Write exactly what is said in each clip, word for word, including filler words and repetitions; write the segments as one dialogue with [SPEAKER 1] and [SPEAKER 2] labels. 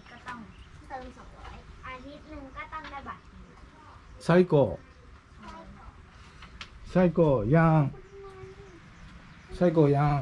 [SPEAKER 1] ก็ต้องเติมสองร้อยอาทิตย์หนึ่งก็ต้องได้บัตร
[SPEAKER 2] 最高最高やん最高やん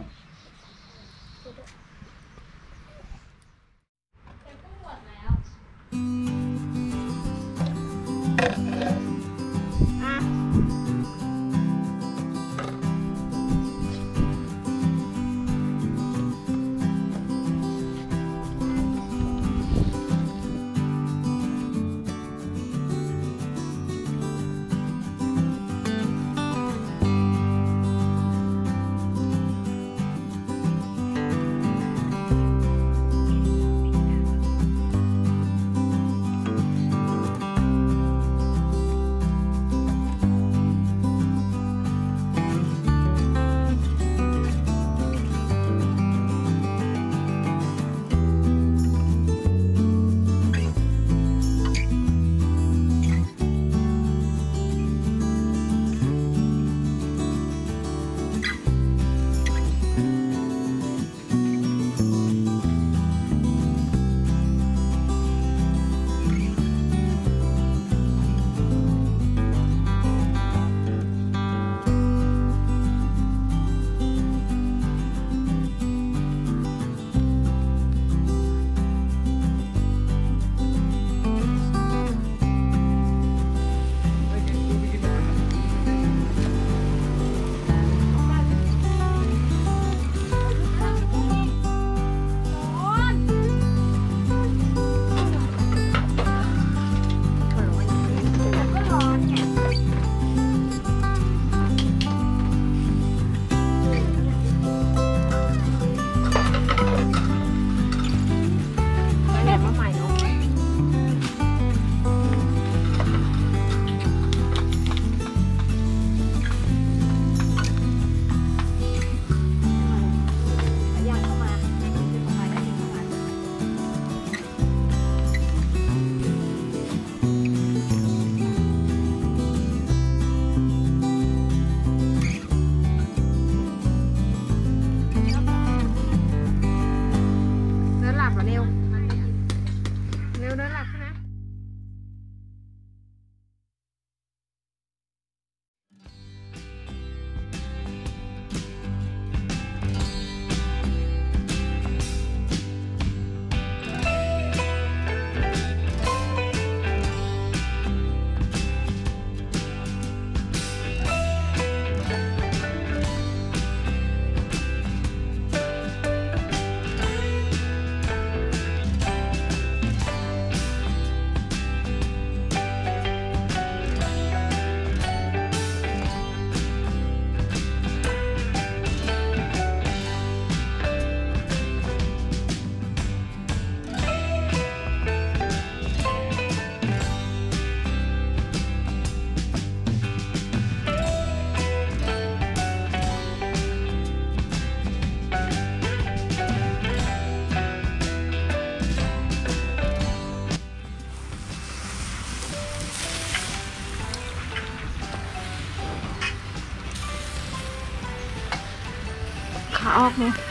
[SPEAKER 3] ขาออกเนี่ย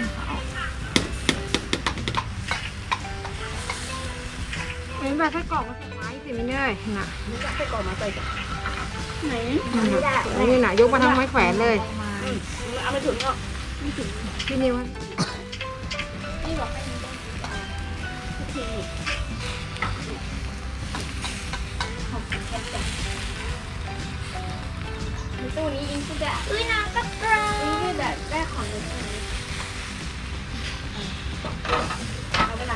[SPEAKER 3] เป็นแบบไส้กรอกมาใส่ไม้สิไม่ได้น่ะไส้กรอกมาใส่กันไหนนี่น่ะยกมาทำไม้แขวนเลยเอาไปถึงเนาะพี่นิวนี่บอกให้ทีตู้นี้อิงก็จะอุ้ยน้ำก็กรองอิงก็แบบได้ของในตู้นี้เอาไปละ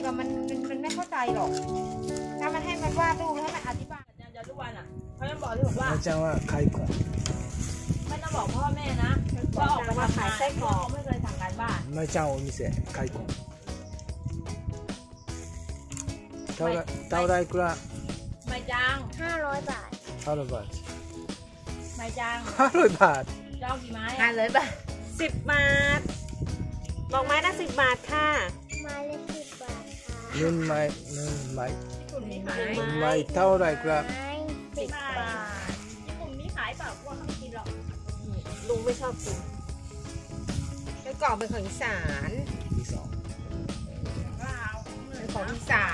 [SPEAKER 3] อะมันมันมันไม่เข้าใจหรอกถ้ามันให้มันวาดรูปแล้วให้มันอธิบาย
[SPEAKER 4] อาจารย์ยาทุกวันอ่ะเขาจะบอกที่บอกว่า
[SPEAKER 2] อาจารย์ว่าไข่กง
[SPEAKER 4] ไม่ต้องบอกพ่อแม่นะว่าออกมาขายไส้กรอกไม่เคยสั่งการบ้าน
[SPEAKER 2] ไม่เจ้าお店ไข่กงเท่าไรเท่าไรกระ
[SPEAKER 4] ไม่จัง
[SPEAKER 1] ห้าร้อยบาท
[SPEAKER 2] ห้าร้อยบาท
[SPEAKER 4] ไม่จัง
[SPEAKER 2] ห้าร้อยบาท
[SPEAKER 4] เจ้ากี่ไม้
[SPEAKER 3] งานเลยป่ะสิบบาทบอกไม้ละสิบบาทค่ะ
[SPEAKER 1] ไมาละสิบบาทค่ะ
[SPEAKER 2] หนึ่งไม้หนึ่งไม้
[SPEAKER 4] ญี่ปุ่นมีขาย
[SPEAKER 2] หนึ่งไม้เท่าไรกระ
[SPEAKER 1] ไม้สิ
[SPEAKER 4] สิ
[SPEAKER 1] บ
[SPEAKER 4] บบา
[SPEAKER 1] บาท
[SPEAKER 4] ทญี่ปุ่นมีขายเปล่าพวกเขาไม่กินหรอก
[SPEAKER 3] ลุงไม่ชอบกินไส้กรอกเป็นของอีสาน
[SPEAKER 2] ที่สอง
[SPEAKER 4] ว้าว
[SPEAKER 3] เป็นของอีสาน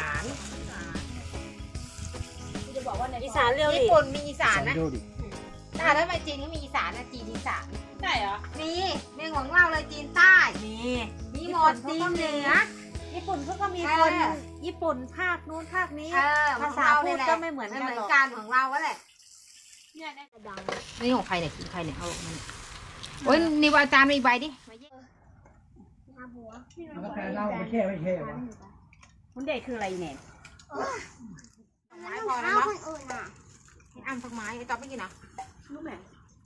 [SPEAKER 4] กูจะบอกว่าใน
[SPEAKER 3] อีสานเรียวญี่ปุ่นมีอีสาน
[SPEAKER 2] สอง
[SPEAKER 3] นะ
[SPEAKER 2] 料理
[SPEAKER 3] ถ้าถ้าไปจีนก็มีอีสานนะจีนอีสาน
[SPEAKER 4] ใช่เหรอ
[SPEAKER 3] มีเรื่องของเราเลยจีนใต้
[SPEAKER 4] มี
[SPEAKER 3] มีหมดจีนเหนือ
[SPEAKER 4] ญี่ปุ่นเขาก็มี
[SPEAKER 3] เอ
[SPEAKER 4] คน
[SPEAKER 3] อ
[SPEAKER 4] ญี่ปุ่นภาคนู้นภาคนี้
[SPEAKER 3] เออ
[SPEAKER 4] ภาษาพูดก็ไม่เหมือนกันหรอก
[SPEAKER 3] ไม่เหมือนกันของเราก็แหละ
[SPEAKER 4] เนี่ยเนี่ย
[SPEAKER 1] กระดัง
[SPEAKER 3] นี่ของใครเนี่ยของใครเนี่ยเอาออกมาเนี่ยโอ้ยนี่อาจารย์มีใบดิมาเยี่ยม
[SPEAKER 1] น้ำหัว
[SPEAKER 2] แล้วแต่เราไม่แค่ไม่แค่วะ
[SPEAKER 4] คุณเด็กคืออะไรเนี่ย
[SPEAKER 3] ไม้พอแล้ว
[SPEAKER 1] เอา
[SPEAKER 3] เนาะ
[SPEAKER 1] คนอื่นอ่ะ
[SPEAKER 3] ให้อ้ำสักไม้ไอ้จ๊อบไม่กินเหรอ
[SPEAKER 4] รู้ไหม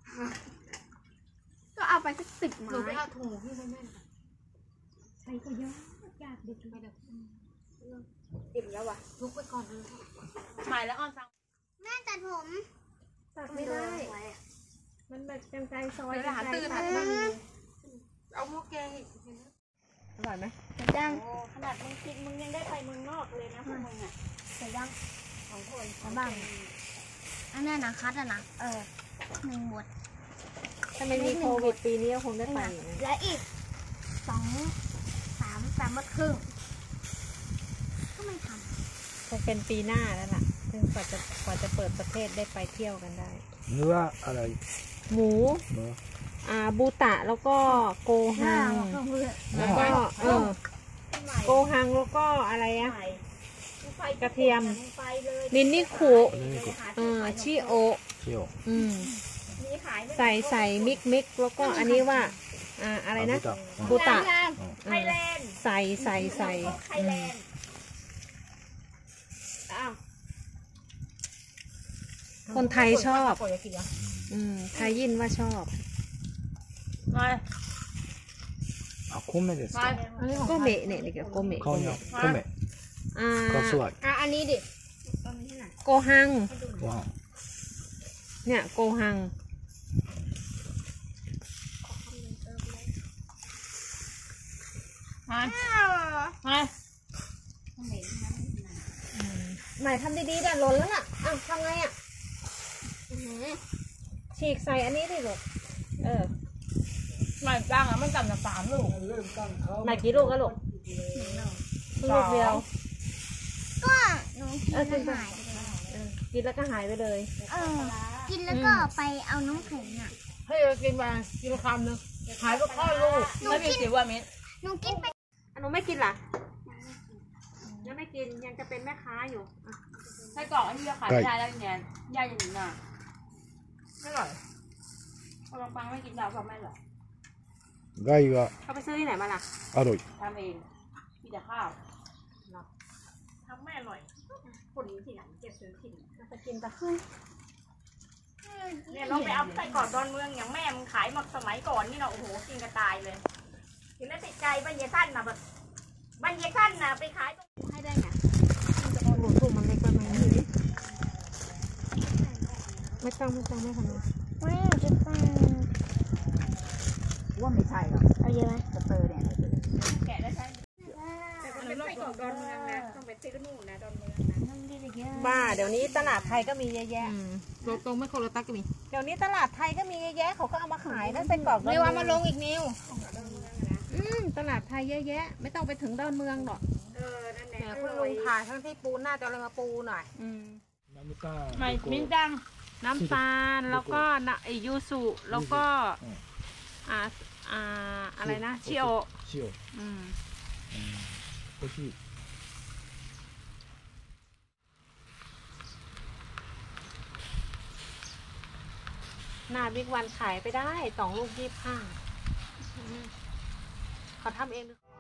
[SPEAKER 1] ก็เอาไปสักสิบ
[SPEAKER 3] หนูไป
[SPEAKER 1] ไม้
[SPEAKER 3] เอาถุงพี่ไปแม่หน่อย
[SPEAKER 1] ใช้ก็เยอะอยากเด็ก
[SPEAKER 3] ไปเดี๋ยว
[SPEAKER 1] อิ่มแล้ววะ
[SPEAKER 3] ลุกไปก่อนเลย
[SPEAKER 4] ใหม่แล้วออนฟัง
[SPEAKER 1] แม่ตัดผม
[SPEAKER 4] ตัดไม่ได้ มันแบบจังใจซอย
[SPEAKER 3] ไปหาตื่น
[SPEAKER 4] ตัด
[SPEAKER 3] ไม่
[SPEAKER 4] ไม่
[SPEAKER 3] มี
[SPEAKER 4] มี
[SPEAKER 3] เอาหม้อแกงอีกอร่อยไหม
[SPEAKER 1] แต่ยัง
[SPEAKER 4] ขนาดมึงคิดมึงยังได้ไปเมืองนอกเลยนะพวกมึงอ่ะ
[SPEAKER 1] แต่ยัง
[SPEAKER 4] สองคน
[SPEAKER 1] แต่บ้างอันนี้นะคัดอะนะเออหนึ่งหมด
[SPEAKER 4] ถ้าไม่มีโควิดปีนี้ก็คงได้ไป
[SPEAKER 1] และอีกสองสามสามมดครึ่งก็ไม่ท
[SPEAKER 4] คงเป็นปีหน้าแล้วล่ะถึงกว่าจะกว่าจะเปิดประเทศได้ไปเที่ยวกันได้
[SPEAKER 2] เนื้ออะไร
[SPEAKER 4] หมู
[SPEAKER 2] เนื้อ
[SPEAKER 4] อ่าบูตะแล้วก็โก
[SPEAKER 1] ำ
[SPEAKER 4] ฮัง
[SPEAKER 1] เพื่อ
[SPEAKER 4] แล้วก็เออโกฮังแล้วก็อะไรอะกระเทียมนินนิคุ
[SPEAKER 2] อันนี้ก็
[SPEAKER 4] เออชิโอ
[SPEAKER 2] เที่ยว
[SPEAKER 4] อืมใส่ใส่มิกมิกแล้วก็อันนี้ว่าอ่าอะไรนะ
[SPEAKER 2] อ่ะ
[SPEAKER 4] บูตะ
[SPEAKER 1] ไทยแลนด์
[SPEAKER 4] ใส่ใส่ใส่
[SPEAKER 1] ไทยแลนด์อ้าว
[SPEAKER 4] คนไทยชอบ อืมไทยยินว่าชอบ
[SPEAKER 2] あ、米ですか。
[SPEAKER 4] โกเมะเนี่ยเด็กโกเมะ
[SPEAKER 2] コメ、コメ、
[SPEAKER 4] อ่า
[SPEAKER 2] ガスワイ、
[SPEAKER 3] อ่ะอันนี้ดิ
[SPEAKER 4] โกฮัง
[SPEAKER 2] ご飯。
[SPEAKER 4] เนี่ยโกฮังมามาใหม่ทำดีๆแต่หล่นแล้วน่ะอ้าวทำไงอ่ะฉีกใส่อันนี้ดิลูกเออใหม่กลางอ่ะมันกำลังสามลูกใหม่กี่ลูกก็ลูกลูกเดียว
[SPEAKER 1] ก็หนูกินแล้วหาย
[SPEAKER 4] เออกินแล้วก็หายไปเลย
[SPEAKER 1] เออกินแล้วก็ไปเอาน้ำแข็งอ่ะ
[SPEAKER 3] ให้เรากินมากินคำหนึงหายไปข้อลูก
[SPEAKER 4] ไม่มีสิว่ามิตร
[SPEAKER 1] หนูกินไป
[SPEAKER 4] อันนู้นไม่กินล่ะยังไม่กินยังจะเป็นแม่ค้าอยู่ไส้กรอกอันนี้เราขายไม่ได้แล้วเนี่ยย่าอย่างนี้น่ะ
[SPEAKER 3] ไม่อร่อย
[SPEAKER 4] พอลองฟังไม่กินดาวก็ไม่หรอก
[SPEAKER 2] 害は
[SPEAKER 4] เขาไปซื้อที่ไหนมาล่ะ
[SPEAKER 2] あるい。
[SPEAKER 4] ทำเองมีแต่ข้าวทำไม่อร่อยคนที่ไหนเก็บซื้อถิ่นจะกินแต่ขึ้น
[SPEAKER 5] เนี่ยเราไปเอาไส้กรอกดอนเมืองอย่างแม่มึงขายมาสมัยก่อนนี่เราะโอ้โหกินกระตายเลยกินแล้วติดใจบรรยายท่านนะแบบบรรยายท่านนะไปขายตรงให้ได้ไง
[SPEAKER 4] หมูถุงมันเล็กไปไหมไม่ต้องไม่ต้องไม่ทำนะ
[SPEAKER 1] ไม่จะไป
[SPEAKER 5] ว่าไม่ใช่หรอก
[SPEAKER 1] เอาเยอะไหม
[SPEAKER 5] สเตอร์เนี่ย
[SPEAKER 4] แกะได้ใช่
[SPEAKER 5] แต่มันเป็นไส้กรอกดอนเมืองนะต้องไปซื้อนู่นนะดอนเมืองนะ
[SPEAKER 1] น้ำดีเยอะ
[SPEAKER 4] บ้าเดี๋ยวนี้ตลาดไทยก็มีเยอะแยะ
[SPEAKER 3] โลตรงไม่โคโรตัสก็มี
[SPEAKER 4] เดี๋ยวนี้ตลาดไทยก็มีเยอะแยะเขาก็เอามาขายแล้วไส้กรอก
[SPEAKER 3] นิวเอามาลงอีกนิว
[SPEAKER 4] อืมตลาดไทยเยอะแยะ ไม่ต้องไปถึงดอนเมืองหรอก
[SPEAKER 5] เออนั่นแห
[SPEAKER 3] แหม
[SPEAKER 5] ละ
[SPEAKER 3] คุณลุงถ่ายทั้งที่ปูน่าจะอะไรมาปูหน่อย
[SPEAKER 4] อืม
[SPEAKER 2] ナムタ
[SPEAKER 4] ไม่มิ้นจังน้ำตาลแล้วก็นะไอยูสุแล้วก็อ่าอ่าอะไรนะชิโอ
[SPEAKER 2] 塩。
[SPEAKER 4] อืม
[SPEAKER 2] うん。美味しい。
[SPEAKER 4] หน้าบิ๊กวันขายไปได้สองลูกยี่สิบห้าเขาทำเองหรือ